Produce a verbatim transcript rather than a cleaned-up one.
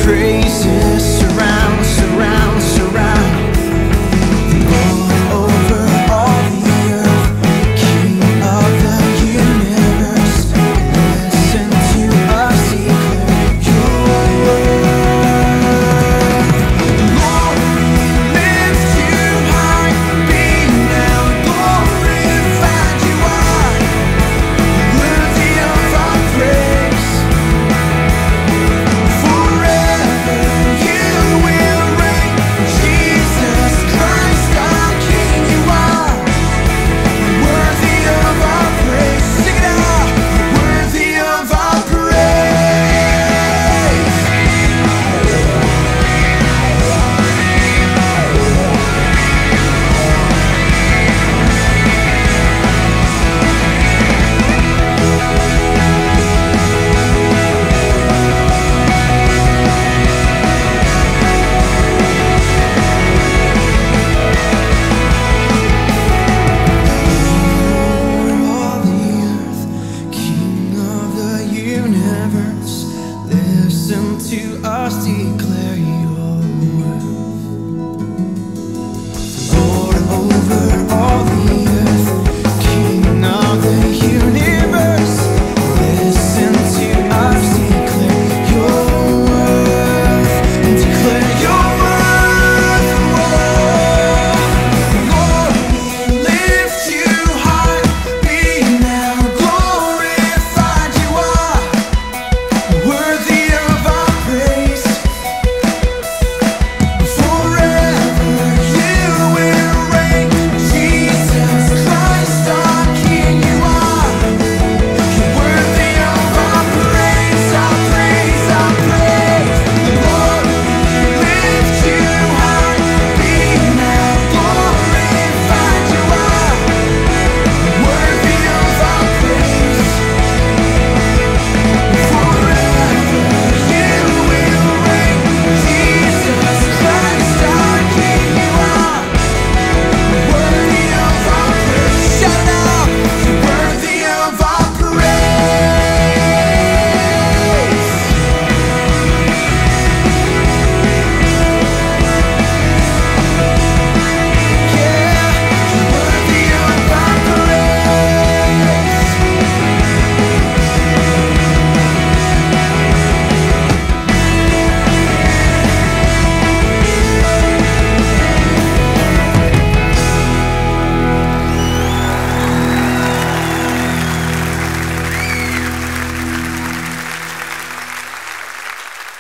praises surround, surround, surround. Lord over all the earth, King of the universe, listen to us declare your word. Lord, we lift you high, be now glorified. You are worthy of our praise. Forever you will reign, Jesus Christ our King. You are worthy of our praise. Sing it out, worthy of our praise. Over all the earth, King of the universe, listen to us declare.